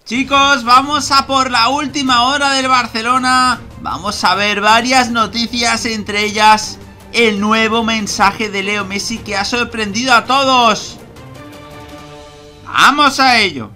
Chicos, vamos a por la última hora del Barcelona. Vamos a ver varias noticias, entre ellas el nuevo mensaje de Leo Messi que ha sorprendido a todos. ¡Vamos a ello!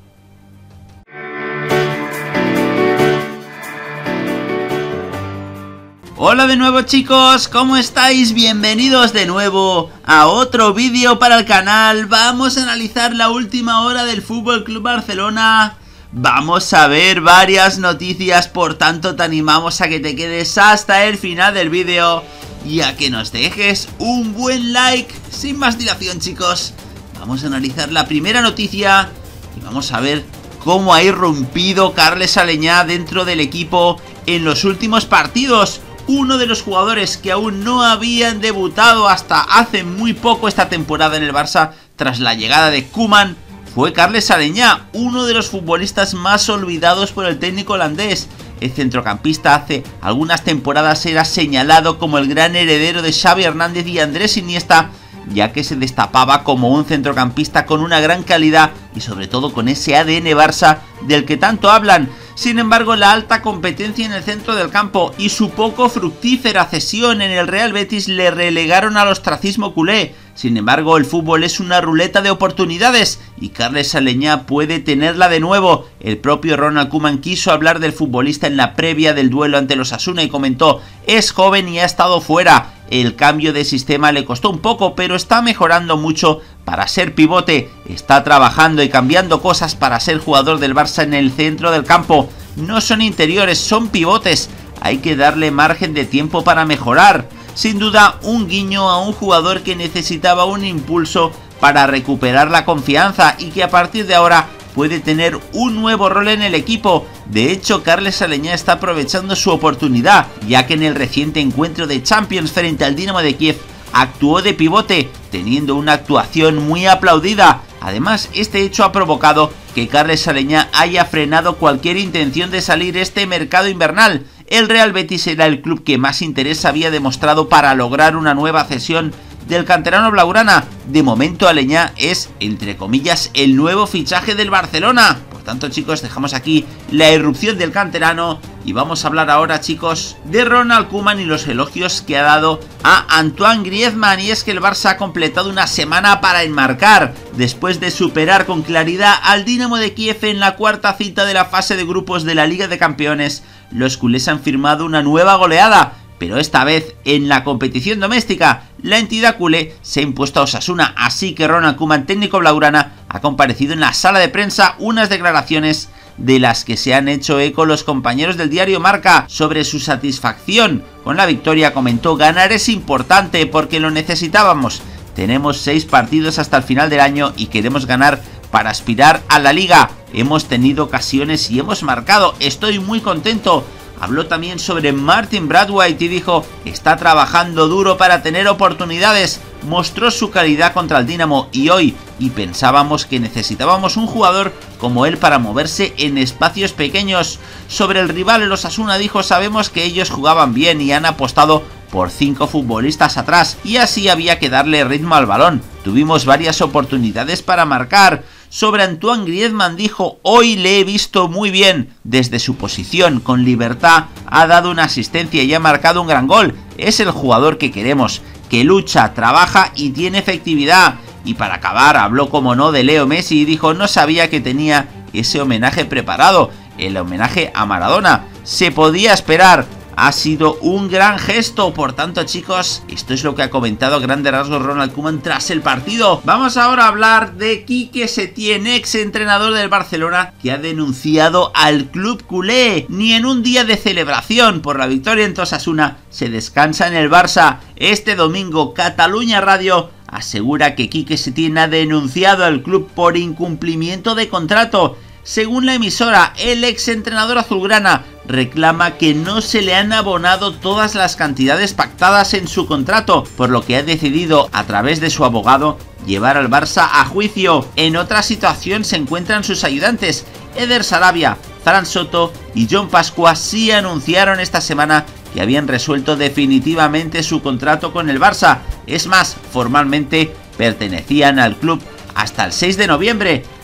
Hola de nuevo chicos, ¿cómo estáis? Bienvenidos de nuevo a otro vídeo para el canal. Vamos a analizar la última hora del FC Barcelona. Vamos a ver varias noticias, por tanto te animamos a que te quedes hasta el final del vídeo y a que nos dejes un buen like. Sin más dilación chicos, vamos a analizar la primera noticia y vamos a ver cómo ha irrumpido Carles Aleñá dentro del equipo en los últimos partidos. Uno de los jugadores que aún no habían debutado hasta hace muy poco esta temporada en el Barça tras la llegada de Koeman fue Carles Aleñá, uno de los futbolistas más olvidados por el técnico holandés. El centrocampista hace algunas temporadas era señalado como el gran heredero de Xavi Hernández y Andrés Iniesta, ya que se destapaba como un centrocampista con una gran calidad y sobre todo con ese ADN Barça del que tanto hablan. Sin embargo, la alta competencia en el centro del campo y su poco fructífera cesión en el Real Betis le relegaron al ostracismo culé. Sin embargo, el fútbol es una ruleta de oportunidades y Carles Aleñá puede tenerla de nuevo. El propio Ronald Koeman quiso hablar del futbolista en la previa del duelo ante los Osasuna y comentó: es joven y ha estado fuera. El cambio de sistema le costó un poco, pero está mejorando mucho para ser pivote. Está trabajando y cambiando cosas para ser jugador del Barça en el centro del campo. No son interiores, son pivotes. Hay que darle margen de tiempo para mejorar. Sin duda, un guiño a un jugador que necesitaba un impulso para recuperar la confianza y que a partir de ahora puede tener un nuevo rol en el equipo. De hecho, Carles Aleñá está aprovechando su oportunidad, ya que en el reciente encuentro de Champions frente al Dinamo de Kiev actuó de pivote, teniendo una actuación muy aplaudida. Además, este hecho ha provocado que Carles Aleñá haya frenado cualquier intención de salir este mercado invernal. El Real Betis era el club que más interés había demostrado para lograr una nueva cesión del canterano blaugrana. De momento Aleñá es, entre comillas, el nuevo fichaje del Barcelona. Por tanto chicos, dejamos aquí la irrupción del canterano y vamos a hablar ahora chicos de Ronald Koeman y los elogios que ha dado a Antoine Griezmann. Y es que el Barça ha completado una semana para enmarcar, después de superar con claridad al Dinamo de Kiev en la cuarta cita de la fase de grupos de la Liga de Campeones. Los culés han firmado una nueva goleada, pero esta vez en la competición doméstica. La entidad culé se ha impuesto a Osasuna, así que Ronald Koeman, técnico blaugrana, ha comparecido en la sala de prensa unas declaraciones de las que se han hecho eco los compañeros del diario Marca sobre su satisfacción con la victoria. Comentó: ganar es importante porque lo necesitábamos. Tenemos 6 partidos hasta el final del año y queremos ganar para aspirar a la Liga. Hemos tenido ocasiones y hemos marcado. Estoy muy contento. Habló también sobre Martin Braithwaite y dijo: está trabajando duro para tener oportunidades. Mostró su calidad contra el Dinamo y pensábamos que necesitábamos un jugador como él para moverse en espacios pequeños. Sobre el rival, el Osasuna, dijo: sabemos que ellos jugaban bien y han apostado por 5 futbolistas atrás y así había que darle ritmo al balón. Tuvimos varias oportunidades para marcar. Sobre Antoine Griezmann dijo: hoy le he visto muy bien, desde su posición, con libertad, ha dado una asistencia y ha marcado un gran gol. Es el jugador que queremos, que lucha, trabaja y tiene efectividad. Y para acabar, habló como no de Leo Messi y dijo: no sabía que tenía ese homenaje preparado, el homenaje a Maradona. Se podía esperar. Ha sido un gran gesto. Por tanto chicos, esto es lo que ha comentado a grandes rasgos Ronald Koeman tras el partido. Vamos ahora a hablar de Quique Setién, ex entrenador del Barcelona, que ha denunciado al club culé. Ni en un día de celebración por la victoria en Osasuna se descansa en el Barça. Este domingo Cataluña Radio asegura que Quique Setién ha denunciado al club por incumplimiento de contrato. Según la emisora, el ex entrenador azulgrana reclama que no se le han abonado todas las cantidades pactadas en su contrato, por lo que ha decidido, a través de su abogado, llevar al Barça a juicio. En otra situación se encuentran sus ayudantes. Eder Sarabia, Fran Soto y John Pascua sí anunciaron esta semana que habían resuelto definitivamente su contrato con el Barça. Es más, formalmente pertenecían al club hasta el 6 de noviembre.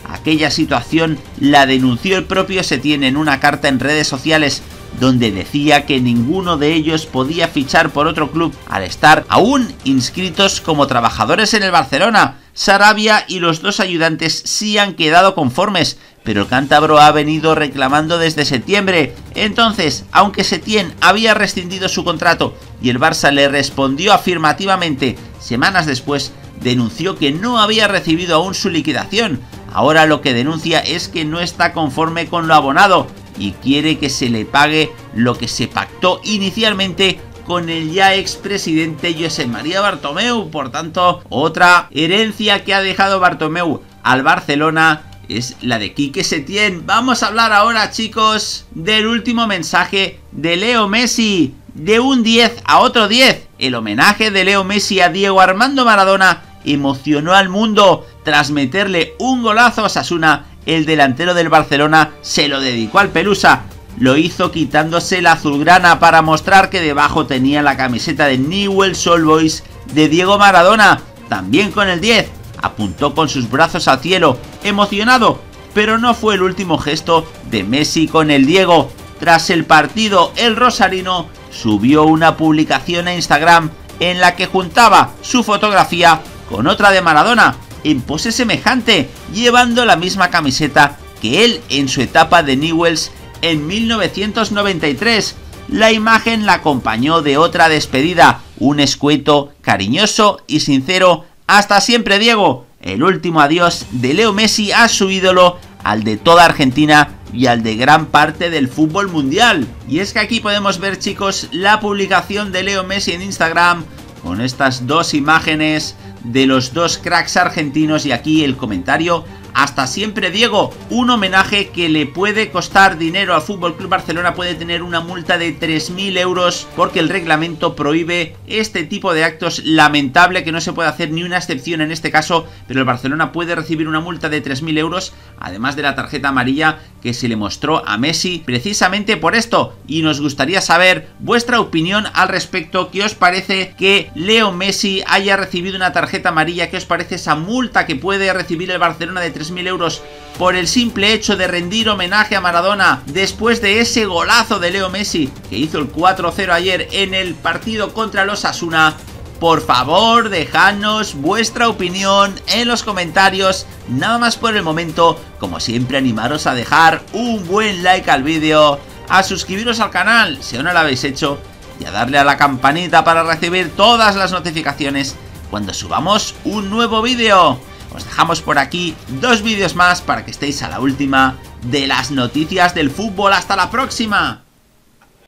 Aquella situación la denunció el propio Setién en una carta en redes sociales donde decía que ninguno de ellos podía fichar por otro club al estar aún inscritos como trabajadores en el Barcelona. Sarabia y los dos ayudantes sí han quedado conformes, pero el cántabro ha venido reclamando desde septiembre. Entonces, aunque Setién había rescindido su contrato y el Barça le respondió afirmativamente, semanas después denunció que no había recibido aún su liquidación. Ahora lo que denuncia es que no está conforme con lo abonado y quiere que se le pague lo que se pactó inicialmente con el ya expresidente Josep María Bartomeu. Por tanto, otra herencia que ha dejado Bartomeu al Barcelona es la de Quique Setién. Vamos a hablar ahora, chicos, del último mensaje de Leo Messi. De un 10 a otro 10. El homenaje de Leo Messi a Diego Armando Maradona emocionó al mundo. Tras meterle un golazo a Osasuna, el delantero del Barcelona se lo dedicó al Pelusa. Lo hizo quitándose la azulgrana para mostrar que debajo tenía la camiseta de Newell's Old Boys de Diego Maradona. También con el 10, apuntó con sus brazos al cielo, emocionado, pero no fue el último gesto de Messi con el Diego. Tras el partido, el rosarino subió una publicación a Instagram en la que juntaba su fotografía con otra de Maradona, en pose semejante, llevando la misma camiseta que él en su etapa de Newell's en 1993. La imagen la acompañó de otra despedida, un escueto, cariñoso y sincero: hasta siempre, Diego. El último adiós de Leo Messi a su ídolo, al de toda Argentina y al de gran parte del fútbol mundial. Y es que aquí podemos ver, chicos, la publicación de Leo Messi en Instagram con estas dos imágenes de los dos cracks argentinos y aquí el comentario: hasta siempre, Diego. Un homenaje que le puede costar dinero al FC Barcelona. Puede tener una multa de 3.000 euros porque el reglamento prohíbe este tipo de actos. Lamentable que no se pueda hacer ni una excepción en este caso, pero el Barcelona puede recibir una multa de 3.000 euros, además de la tarjeta amarilla que se le mostró a Messi precisamente por esto. Y nos gustaría saber vuestra opinión al respecto. ¿Qué os parece que Leo Messi haya recibido una tarjeta amarilla? ¿Qué os parece esa multa que puede recibir el Barcelona de 3.000 euros por el simple hecho de rendir homenaje a Maradona después de ese golazo de Leo Messi que hizo el 4-0 ayer en el partido contra los Osasuna? Por favor, dejadnos vuestra opinión en los comentarios. Nada más por el momento. Como siempre, animaros a dejar un buen like al vídeo, a suscribiros al canal si aún no lo habéis hecho y a darle a la campanita para recibir todas las notificaciones cuando subamos un nuevo vídeo. Os dejamos por aquí dos vídeos más para que estéis a la última de las noticias del fútbol. ¡Hasta la próxima!